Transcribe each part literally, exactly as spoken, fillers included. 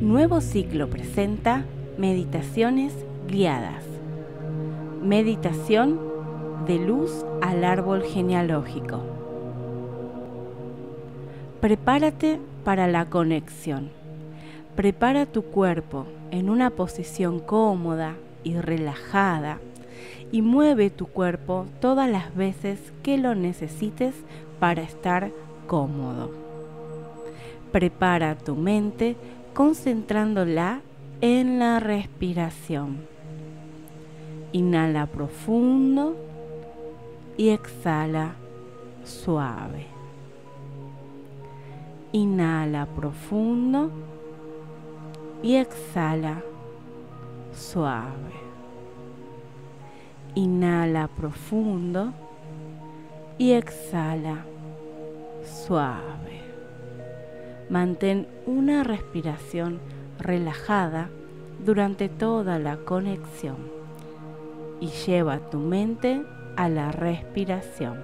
Nuevo ciclo presenta meditaciones guiadas. Meditación de luz al árbol genealógico. Prepárate para la conexión. Prepara tu cuerpo en una posición cómoda y relajada y mueve tu cuerpo todas las veces que lo necesites para estar cómodo. Prepara tu mente concentrándola en la respiración. Inhala profundo y exhala suave. Inhala profundo y exhala suave. Inhala profundo y exhala suave. Mantén una respiración relajada durante toda la conexión y lleva tu mente a la respiración.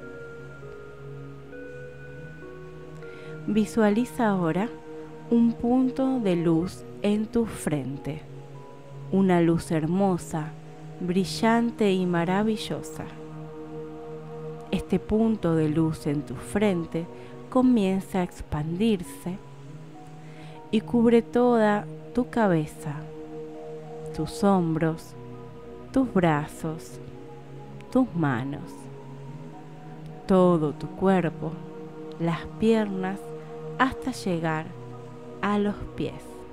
Visualiza ahora un punto de luz en tu frente, una luz hermosa, brillante y maravillosa. Este punto de luz en tu frente comienza a expandirse y cubre toda tu cabeza, tus hombros, tus brazos, tus manos, todo tu cuerpo, las piernas, hasta llegar a los pies.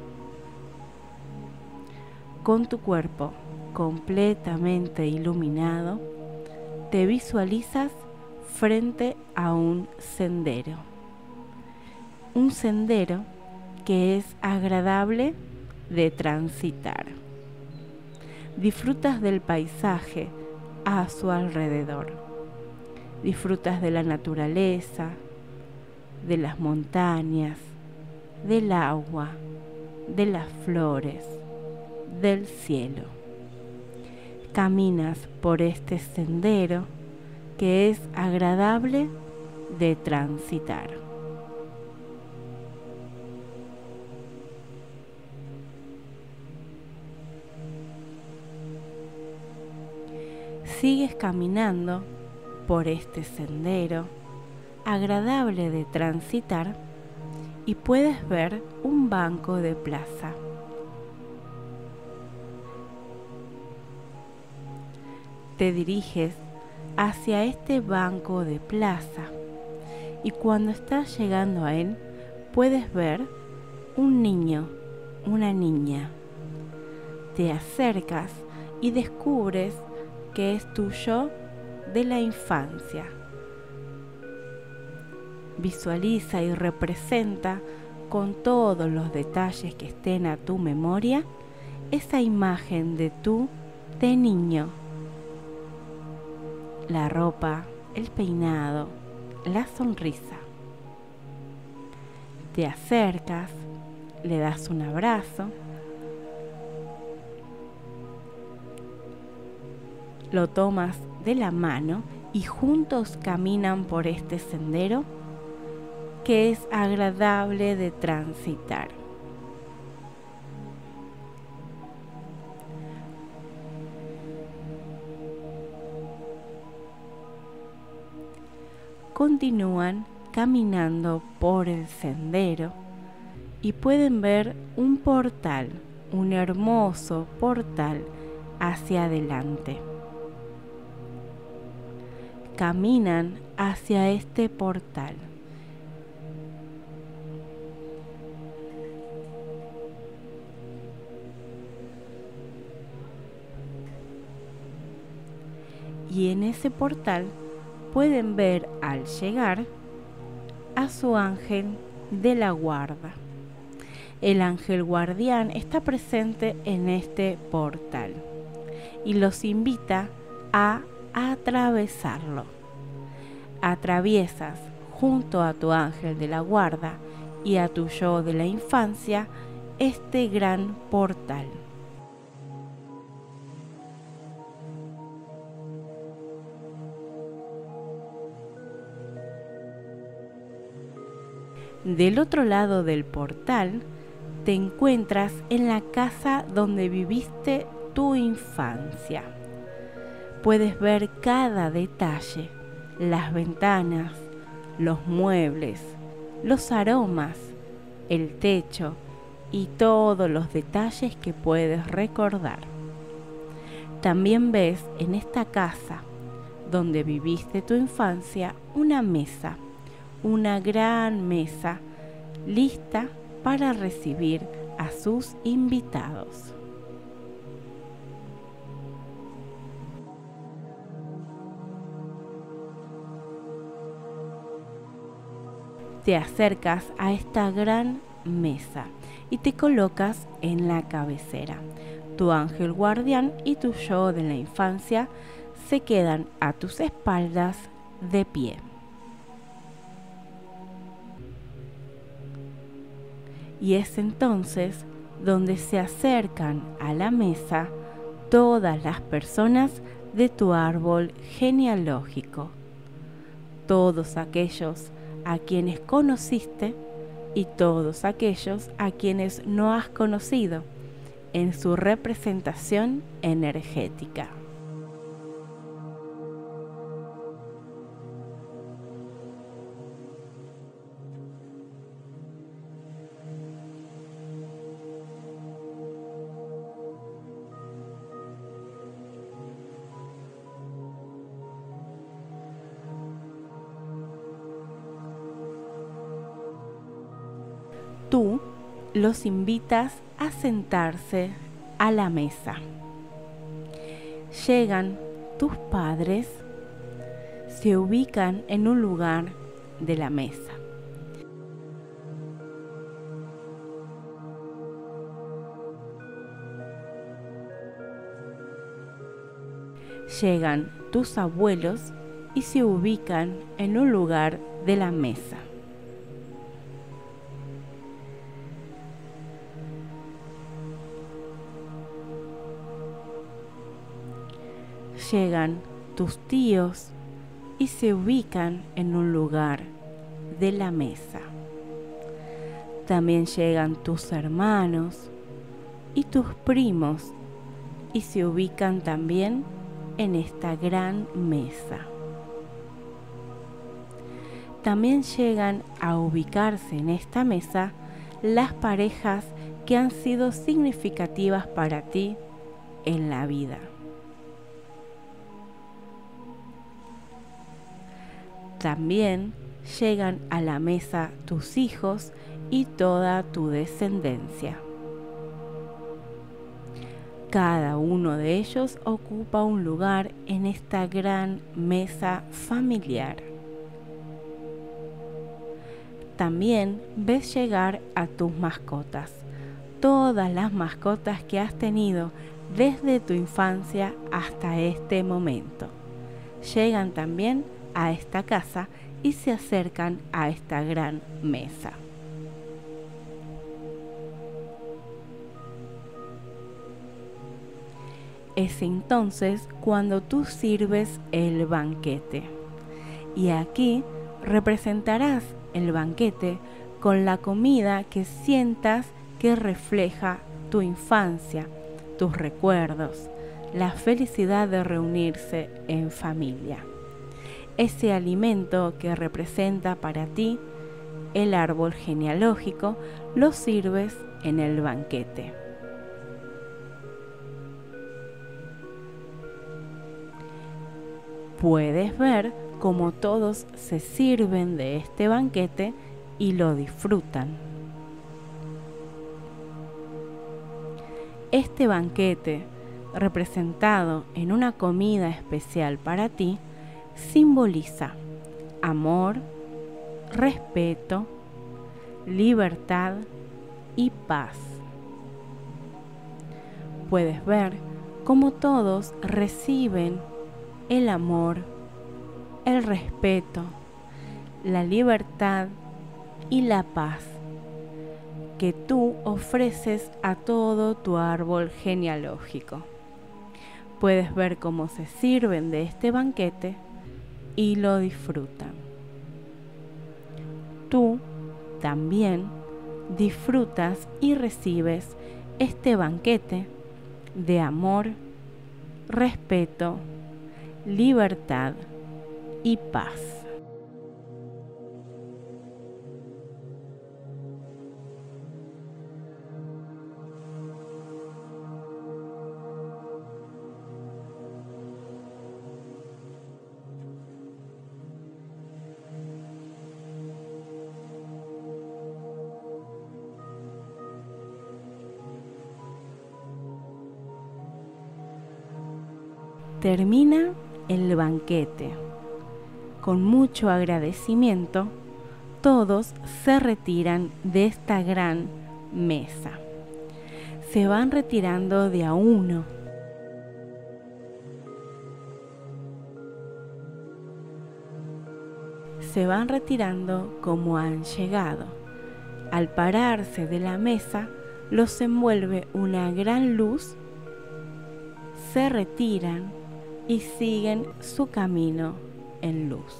Con tu cuerpo completamente iluminado, te visualizas frente a un sendero. Un sendero que es agradable de transitar. Disfrutas del paisaje a su alrededor. Disfrutas de la naturaleza, de las montañas, del agua, de las flores, del cielo. Caminas por este sendero que es agradable de transitar. Sigues caminando por este sendero agradable de transitar y puedes ver un banco de plaza. Te diriges hacia este banco de plaza y cuando estás llegando a él puedes ver un niño, una niña. Te acercas y descubres que es tu yo de la infancia. Visualiza y representa con todos los detalles que estén a tu memoria esa imagen de tú de niño. La ropa, el peinado, la sonrisa. Te acercas, le das un abrazo, lo tomas de la mano y juntos caminan por este sendero que es agradable de transitar. Continúan caminando por el sendero y pueden ver un portal, un hermoso portal hacia adelante. Caminan hacia este portal. Y en ese portal pueden ver al llegar a su ángel de la guarda. El ángel guardián está presente en este portal y los invita a atravesarlo. Atraviesas junto a tu ángel de la guarda y a tu yo de la infancia este gran portal. Del otro lado del portal te encuentras en la casa donde viviste tu infancia. Puedes ver cada detalle, las ventanas, los muebles, los aromas, el techo y todos los detalles que puedes recordar. También ves en esta casa donde viviste tu infancia una mesa, una gran mesa, lista para recibir a sus invitados. Te acercas a esta gran mesa y te colocas en la cabecera. Tu ángel guardián y tu yo de la infancia se quedan a tus espaldas de pie. Y es entonces donde se acercan a la mesa todas las personas de tu árbol genealógico, todos aquellos a quienes conociste y todos aquellos a quienes no has conocido en su representación energética. Tú los invitas a sentarse a la mesa. Llegan tus padres, se ubican en un lugar de la mesa. Llegan tus abuelos y se ubican en un lugar de la mesa. Llegan tus tíos y se ubican en un lugar de la mesa. También llegan tus hermanos y tus primos y se ubican también en esta gran mesa. También llegan a ubicarse en esta mesa las parejas que han sido significativas para ti en la vida. También llegan a la mesa tus hijos y toda tu descendencia. Cada uno de ellos ocupa un lugar en esta gran mesa familiar. También ves llegar a tus mascotas, todas las mascotas que has tenido desde tu infancia hasta este momento. Llegan también a esta casa y se acercan a esta gran mesa. Es entonces cuando tú sirves el banquete. Y aquí representarás el banquete con la comida que sientas que refleja tu infancia, tus recuerdos, la felicidad de reunirse en familia. Ese alimento que representa para ti el árbol genealógico lo sirves en el banquete. Puedes ver cómo todos se sirven de este banquete y lo disfrutan. Este banquete, representado en una comida especial para ti, simboliza amor, respeto, libertad y paz. Puedes ver cómo todos reciben el amor, el respeto, la libertad y la paz que tú ofreces a todo tu árbol genealógico. Puedes ver cómo se sirven de este banquete y lo disfrutan. Tú también disfrutas y recibes este banquete de amor, respeto, libertad y paz. Termina el banquete. Con mucho agradecimiento, todos se retiran de esta gran mesa. Se van retirando de a uno. Se van retirando como han llegado. Al pararse de la mesa, los envuelve una gran luz. Se retiran y siguen su camino en luz.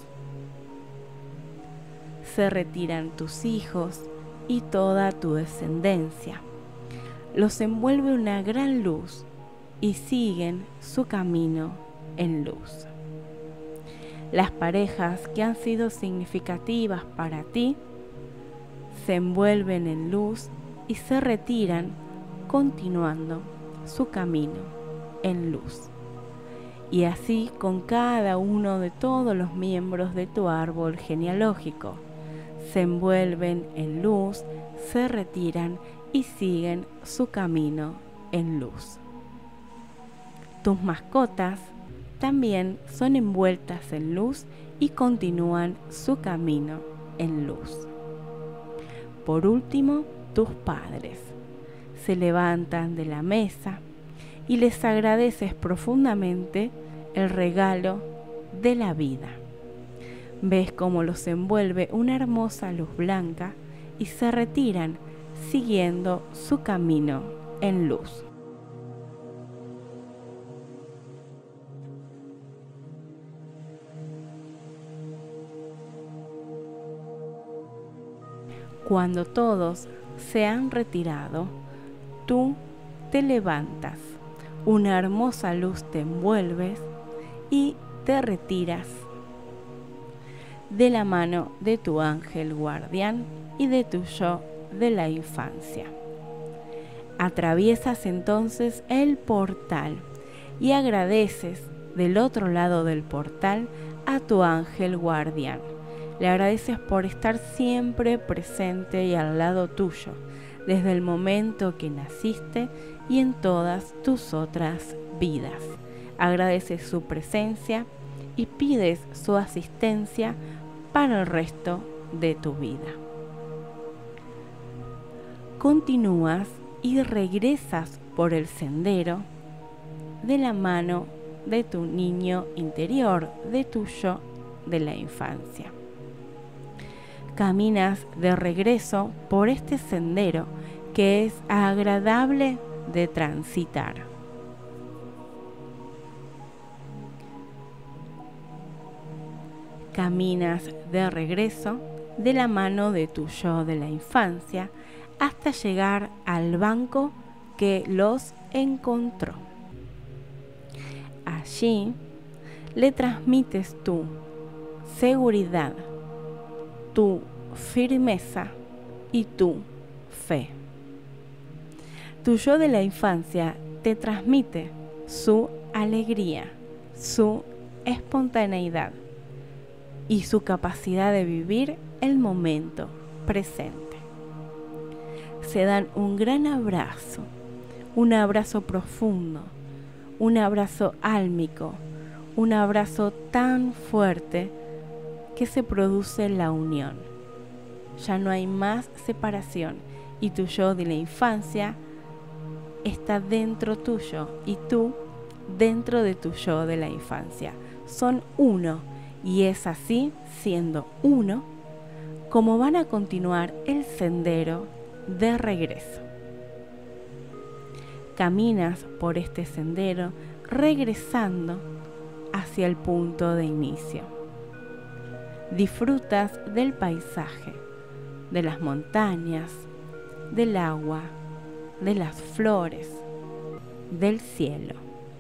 Se retiran tus hijos y toda tu descendencia. Los envuelve una gran luz y siguen su camino en luz. Las parejas que han sido significativas para ti se envuelven en luz y se retiran, continuando su camino en luz. Y así con cada uno de todos los miembros de tu árbol genealógico. Se envuelven en luz, se retiran y siguen su camino en luz. Tus mascotas también son envueltas en luz y continúan su camino en luz. Por último, tus padres se levantan de la mesa y les agradeces profundamente el regalo de la vida. Ves cómo los envuelve una hermosa luz blanca y se retiran siguiendo su camino en luz. Cuando todos se han retirado, tú te levantas, una hermosa luz te envuelves y te retiras de la mano de tu ángel guardián y de tu yo de la infancia. Atraviesas entonces el portal y agradeces del otro lado del portal a tu ángel guardián. Le agradeces por estar siempre presente y al lado tuyo, desde el momento que naciste y en todas tus otras vidas. Agradeces su presencia y pides su asistencia para el resto de tu vida. Continúas y regresas por el sendero de la mano de tu niño interior, de tu yo de la infancia. Caminas de regreso por este sendero que es agradable de transitar. Caminas de regreso de la mano de tu yo de la infancia hasta llegar al banco que los encontró. Allí le transmites tu seguridad, tu firmeza y tu fe. Tu yo de la infancia te transmite su alegría, su espontaneidad y su capacidad de vivir el momento presente. Se dan un gran abrazo, un abrazo profundo, un abrazo álmico, un abrazo tan fuerte que se produce la unión. Ya no hay más separación y tu yo de la infancia está dentro tuyo y tú dentro de tu yo de la infancia. Son uno y es así, siendo uno, como van a continuar el sendero de regreso. Caminas por este sendero regresando hacia el punto de inicio. Disfrutas del paisaje, de las montañas, del agua, de las flores, del cielo.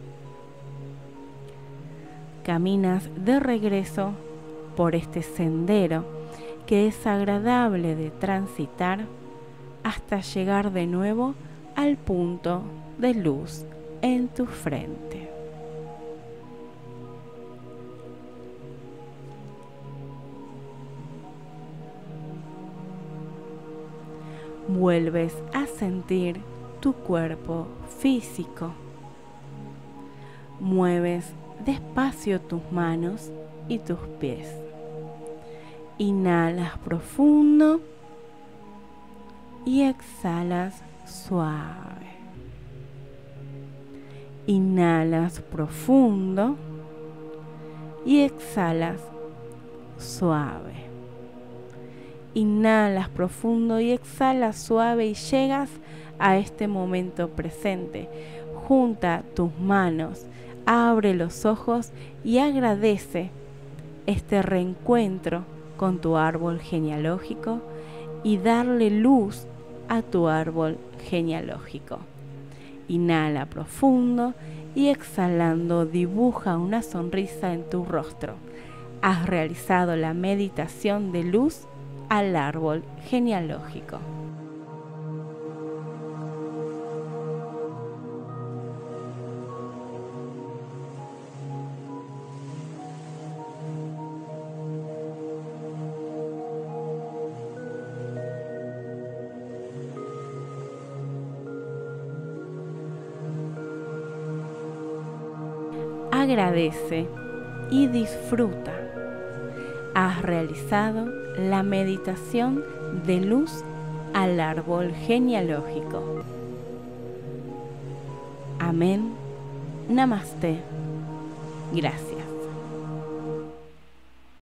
Caminas de regreso por este sendero que es agradable de transitar hasta llegar de nuevo al punto de luz en tu frente. Vuelves a sentir tu cuerpo físico. Mueves despacio tus manos y tus pies. Inhalas profundo y exhalas suave. Inhalas profundo y exhalas suave. Inhalas profundo y exhalas suave y llegas a este momento presente. Junta tus manos, abre los ojos y agradece este reencuentro con tu árbol genealógico y darle luz a tu árbol genealógico. Inhala profundo y exhalando dibuja una sonrisa en tu rostro. Has realizado la meditación de luz al árbol genealógico. Agradece y disfruta. Has realizado la meditación de luz al árbol genealógico. Amén. Namaste. Gracias.